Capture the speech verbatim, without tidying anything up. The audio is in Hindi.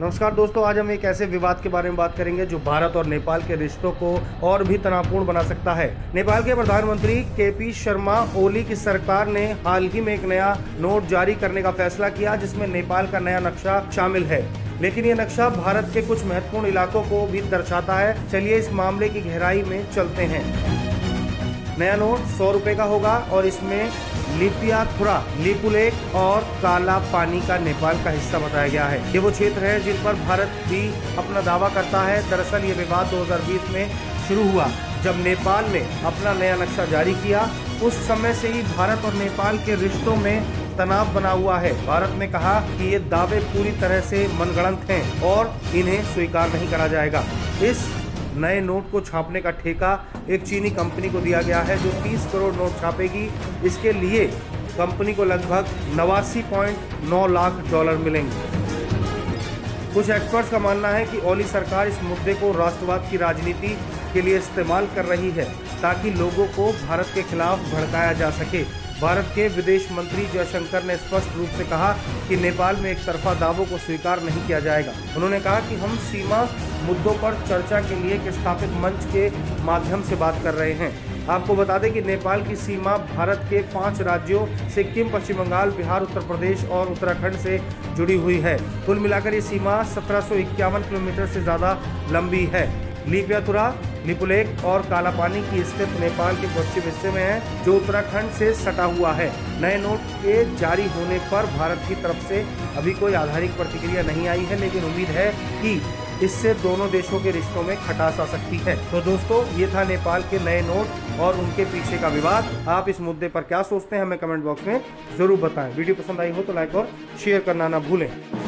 नमस्कार दोस्तों, आज हम एक ऐसे विवाद के बारे में बात करेंगे जो भारत और नेपाल के रिश्तों को और भी तनावपूर्ण बना सकता है। नेपाल के प्रधानमंत्री के पी शर्मा ओली की सरकार ने हाल ही में एक नया नोट जारी करने का फैसला किया, जिसमें नेपाल का नया नक्शा शामिल है। लेकिन ये नक्शा भारत के कुछ महत्वपूर्ण इलाकों को भी दर्शाता है। चलिए इस मामले की गहराई में चलते हैं। नया नोट सौ रुपए का होगा और इसमें लिपियाथुरा, लिपुलेख और काला पानी का नेपाल का हिस्सा बताया गया है। ये वो क्षेत्र है जिन पर भारत भी अपना दावा करता है। दरअसल ये विवाद दो हज़ार बीस में शुरू हुआ, जब नेपाल ने अपना नया नक्शा जारी किया। उस समय से ही भारत और नेपाल के रिश्तों में तनाव बना हुआ है। भारत ने कहा कि ये दावे पूरी तरह से मनगढ़ंत हैं और इन्हें स्वीकार नहीं करा जाएगा। इस नए नोट को छापने का ठेका एक चीनी कंपनी को दिया गया है, जो तीस करोड़ नोट छापेगी। इसके लिए कंपनी को लगभग नवासी पॉइंट नौ लाख डॉलर मिलेंगे। कुछ एक्सपर्ट्स का मानना है कि ओली सरकार इस मुद्दे को राष्ट्रवाद की राजनीति के लिए इस्तेमाल कर रही है, ताकि लोगों को भारत के खिलाफ भड़काया जा सके। भारत के विदेश मंत्री जयशंकर ने स्पष्ट रूप से कहा कि नेपाल में एक तरफा दावों को स्वीकार नहीं किया जाएगा। उन्होंने कहा कि हम सीमा मुद्दों पर चर्चा के लिए एक स्थापित मंच के माध्यम से बात कर रहे हैं। आपको बता दें कि नेपाल की सीमा भारत के पांच राज्यों सिक्किम, पश्चिम बंगाल, बिहार, उत्तर प्रदेश और उत्तराखंड से जुड़ी हुई है। कुल मिलाकर ये सीमा सत्रह सौ इक्यावन किलोमीटर से ज़्यादा लंबी है। लिपियाथुरा, लिपुलेख और काला पानी की स्थित नेपाल के पश्चिम हिस्से में है, जो उत्तराखंड से सटा हुआ है। नए नोट के जारी होने पर भारत की तरफ से अभी कोई आधारिक प्रतिक्रिया नहीं आई है, लेकिन उम्मीद है कि इससे दोनों देशों के रिश्तों में खटास आ सकती है। तो दोस्तों, ये था नेपाल के नए नोट और उनके पीछे का विवाद। आप इस मुद्दे पर क्या सोचते हैं, हमें कमेंट बॉक्स में जरूर बताएं। वीडियो पसंद आई हो तो लाइक और शेयर करना ना भूलें।